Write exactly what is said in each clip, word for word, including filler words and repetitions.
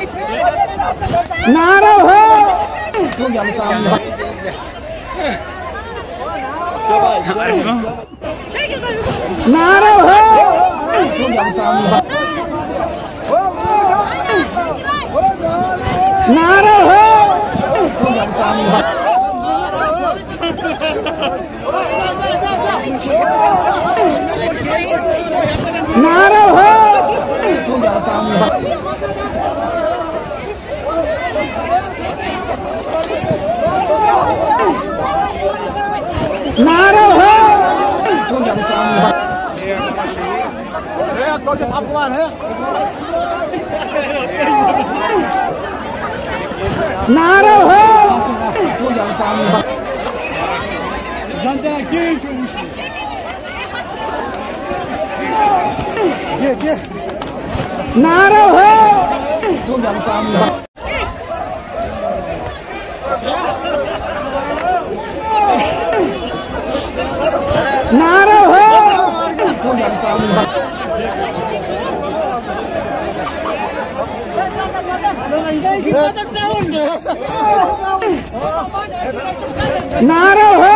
नारा हो नारा हो नारा हो नारा हो नारा हो कौन से भगवान है नारा हो नारा हो नारा हो नारा हो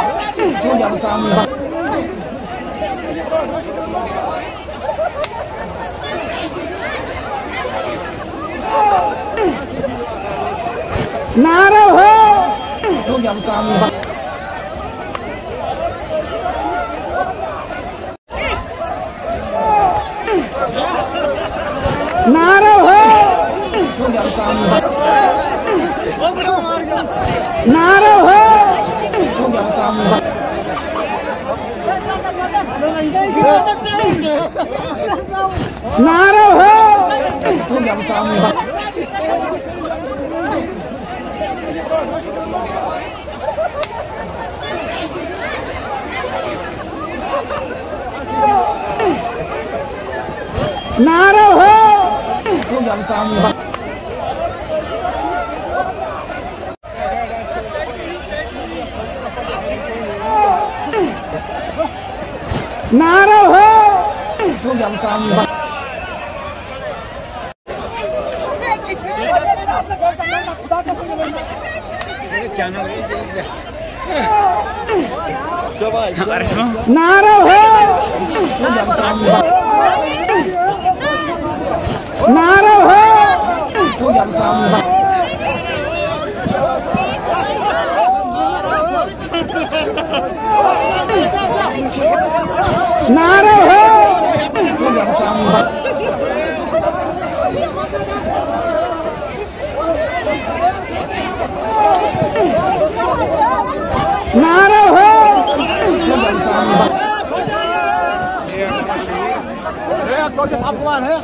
नारा हो नारा हो नारा हो नारा हो नारा हो नारा हो नारा हो नारा हो नारा हो नारा हो कौन से भगवान है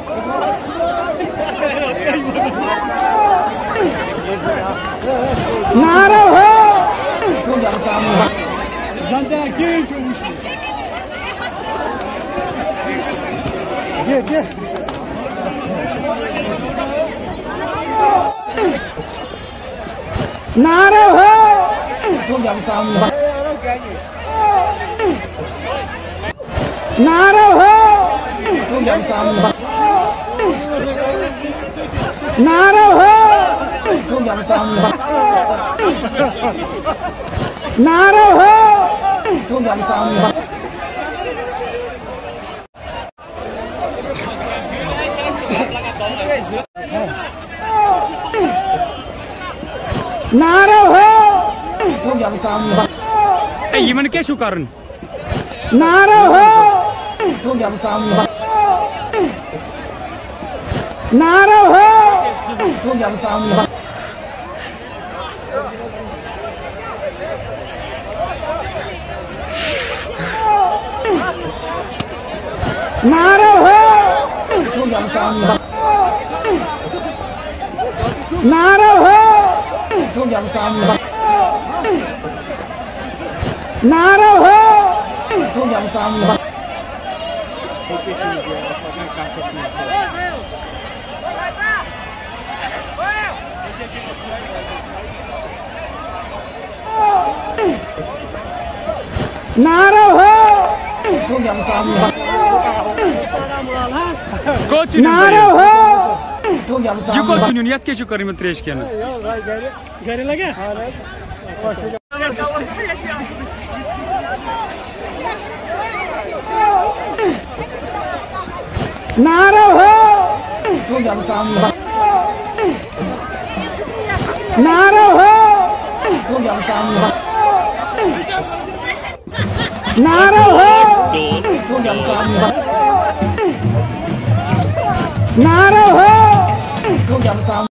नारा हो नारा हो नारा हो नारा हो नारा हो नारा हो ये मन क्या कारण नारा हो नारा हो नारा हो नारा हो नारा हो नारा हो कोच नारा हो ये को चुनियो यत के कर में त्रेश के घरे लगे नारा हो नारा हो नारा हो नारा हो